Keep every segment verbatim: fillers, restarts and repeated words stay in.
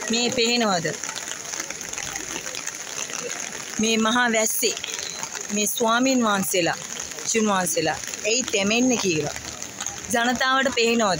මේ පේනවද මේ මහා වැස්සේ මේ ස්වාමින් වහන්සේලා චුන් වහන්සේලා එයි තෙමෙන්නේ කියලා ජනතාවට පේනවද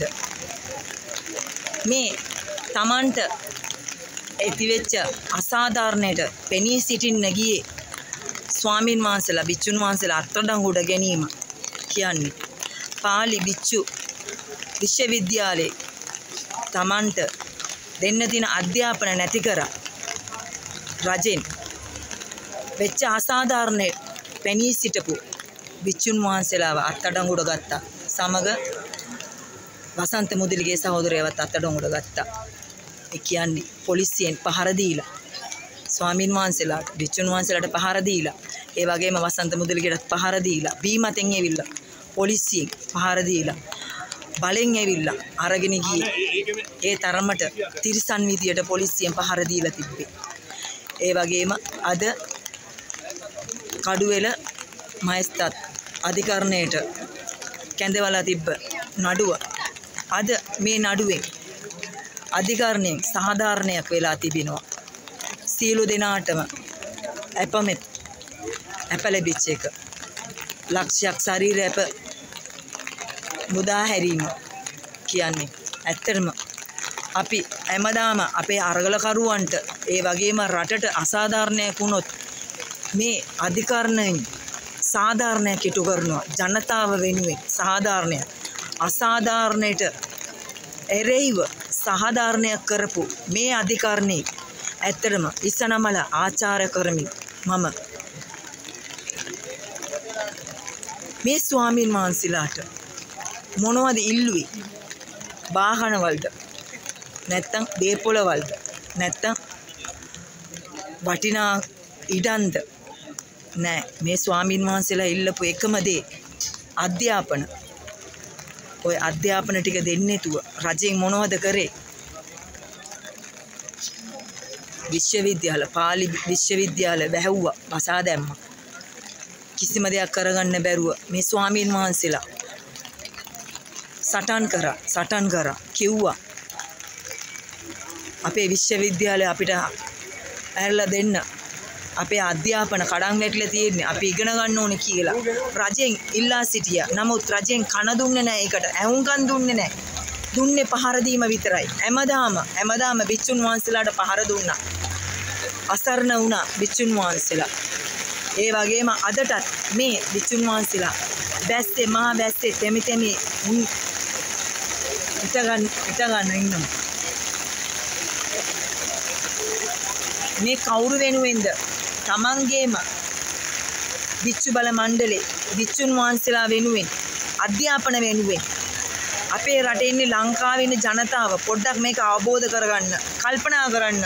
මේ Tamanට ඇතිවෙච්ච අසාධාරණයට පෙනී සිටින්න ගියේ ස්වාමින් වහන්සේලා බිච්චුන් වහන්සේලා අත්අඩංගුවට ගැනීම කියන්නේ පාලි බිච්චු විශ්වවිද්‍යාලයේ Tamanට දෙන්න තියෙන අධ්‍යාපන නැති කරා රජෙන් වෙච්ච අසාධාරණේ පෙනී සිටපු බිච්චුන් වහන්සේලාව අත්අඩංගුවට ගත්තා. සමග වසන්ත මුදලිගේ සහෝදරයවත් අත්අඩංගුවට ගත්තා. ඒ කියන්නේ පොලිසියෙන් පහර දීලා ස්වාමින් වහන්සේලාට බිච්චුන් වහන්සේලාට පහර දීලා ඒ වගේම වසන්ත මුදලිගේට පහර දීලා බීමතෙන් ඇවිල්ලා පොලිසියෙන් පහර දීලා බලෙන් ඇවිල්ලා අරගෙන ගියේ ඒ තරමට තිරිසන් විදියට පොලිසියෙන් පහර දීලා තිබ්බේ. ඒ වගේම අද කඩුවෙල මහේස්ත්‍රාත් අධිකරණයට කැඳවලා තිබ්බ නඩුව අද මේ නඩුවෙන් අධිකරණයෙන් සාධාරණයක් වෙලා තිබෙනවා. සියලු දෙනාටම අපමෙත් අප ලැබිච්ච එක ලක්ෂයක් ශරීර අප මුදා හැරීම කියන්නේ ඇත්තටම අපි හැමදාම අපේ අරගලකරුවන්ට ඒ වගේම රටට අසාධාරණයක් වුණොත් මේ අධිකරණයෙන් සාධාරණයක් ඉටු කරනවා ජනතාව වෙනුවෙන් සාධාරණයක් අසාධාරණයට එරෙහිව සාධාරණයක් කරපු මේ අධිකරණේ ඇත්තටම ඉස්සනමල ආචාර්ය කරමින් මම මේ ස්වාමීන් වහන්සේලාට මොනවද ඉල්ලුවේ වාහන වලට නැත්තම් දේපොළ වලට නැත්තම් වටිනා ඉඩන්ද නෑ මේ ස්වාමීන් වහන්සේලා ඉල්ලපු එකම දේ අධ්‍යාපන ඔය අධ්‍යාපන ටික දෙන්නේ නැතුව රජෙන් මොනවද කරේ විශ්වවිද්‍යාල පාලි විශ්වවිද්‍යාල වැහුවා වසා දැම්මා කිසිම දෙයක් කරගන්න බැරුව මේ ස්වාමීන් වහන්සේලා සටන් කරා සටන් කරා කිව්වා අපේ විශ්වවිද්‍යාලය අපිට ඇරලා දෙන්න අපේ අධ්‍යාපන කඩන් වැටලා තියෙන්නේ අපි ඉගෙන ගන්න ඕනේ කියලා රජෙන් ඉල්ලා සිටියා. නමුත් රජෙන් කන දුන්නේ නැහැ ඒකට. ඇහුම්කන් දුන්නේ නැහැ. දුන්නේ පහර දීම විතරයි. හැමදාම හැමදාම බිච්චුන් වහන්සේලාට පහර දුන්නා. අසරණ වුණා බිච්චුන් වහන්සේලා. ඒ වගේම අදටත් මේ බිච්චුන් වහන්සේලා බැස්සේ මහා බැස්සේ තෙමි තෙමි ඉත ගන්න ඉත ගන්න ඉන්නවා. මේ කවුරු වෙනුවෙන්ද තමන්ගේම විච්චු බල මණ්ඩලේ විච්චුන් වහන්සේලා වෙනුවෙන් අධ්‍යාපන වෙනුවෙන් අපේ රටේ ඉන්නේ ලංකාවේ ඉන්න ජනතාව පොඩ්ඩක් මේක අවබෝධ කරගන්න කල්පනා කරන්න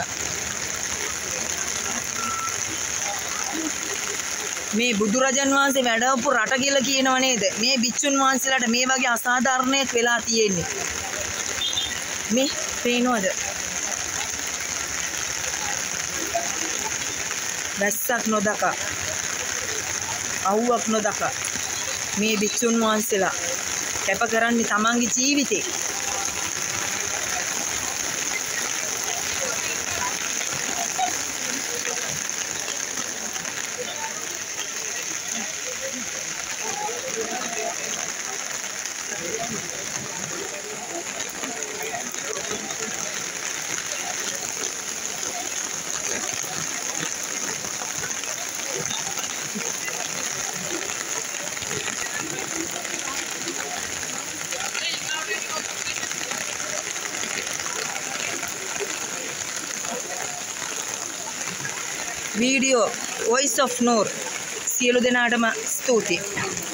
මේ බුදුරජාන් වහන්සේ වැඩවපු රට කියලා කියනව නේද මේ විච්චුන් වහන්සේලාට මේ වගේ අසාධාරණයක් වෙලා තියෙන්නේ මේ පේනවද වැස්සක් නොදක අවුවක් නොදක මේ බිච්චුන් වහන්සේලා කැප කරන්නේ තමන්ගේ ජීවිතේ වීඩියෝ වොයිස් ඔෆ් නූර් සියලු දෙනාටම ස්තුතියි